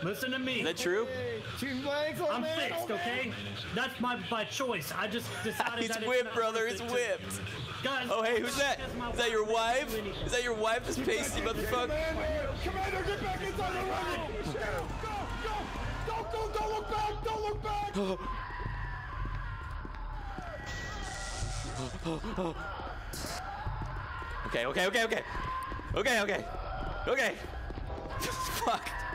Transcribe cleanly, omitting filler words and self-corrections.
Listen to me. Is that true? I'm fixed, okay? That's by choice. I just decided He's that it's whipped, not brother. worth He's it to- whipped. Guys, Oh, hey, who's that? as my Is that your wife? do anything. Is that your wife, this pasty motherfucker? Commander, get back inside the wagon! Go! Don't look back! Don't look back! Okay. Fuck.